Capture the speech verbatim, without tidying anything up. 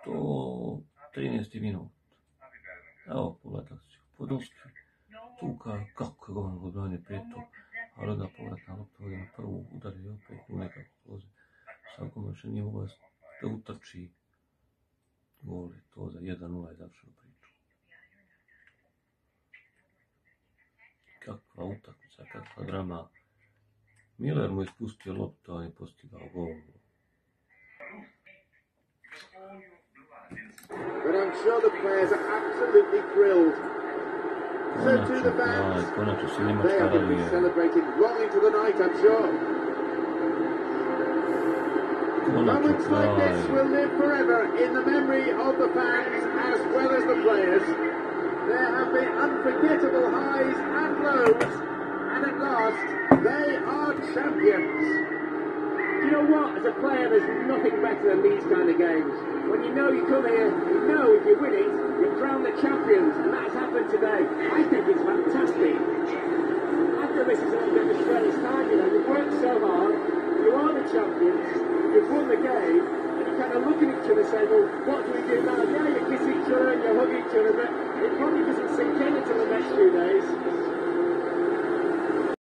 sto trinaesti minut. Evo, pogledali ću po doski. Tuka, kako je govno odbranje peto, ali da povratna lopta ovdje na prvu udari i opet u nekako kloze. Svako još nije mogao da utrči gol, to za jedan nula je završeno priču. Kakva utakmica, kakva drama. Miller mu je ispustio loptu, a on je postigao gol. But I'm sure the players are absolutely thrilled. So to the fans, they are going to be celebrating well into the night, I'm sure. Moments like this will live forever in the memory of the fans as well as the players. There have been unforgettable highs and lows, and at last, they are champions. Do you know what? As a player, there's nothing better than these kind of games. When you know you come here, you know if you win it, you're crowned the champions, and that's happened today. I think it's fantastic. After this is a little bit of a strange time, you know, you've worked so hard, you are the champions, you've won the game, and you kind of look at each other and say, well, what do we do now? Yeah, you kiss each other and you hug each other, but it probably doesn't sink in until the next few days.